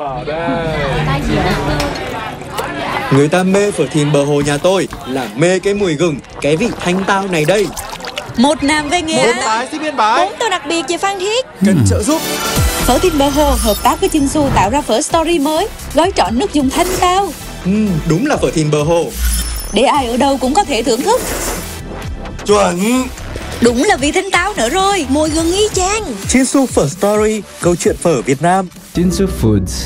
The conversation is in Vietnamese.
Người ta mê phở thìn bờ hồ nhà tôi là mê cái mùi gừng, cái vị thanh tao này đây. Một Nam về Nghệ An, Bái xin biên bái. 4 tô đặc biệt về Phan Thiết. Cần trợ giúp. Phở thìn bờ hồ hợp tác với Chinsu tạo ra phở story mới, gói trọn nước dùng thanh tao. Đúng là phở thìn bờ hồ. Để ai ở đâu cũng có thể thưởng thức. Chuẩn. Đúng là vị thanh tao nữa rồi, mùi gừng y chang. Chinsu Phở Story, câu chuyện phở Việt Nam. Jinsu Foods.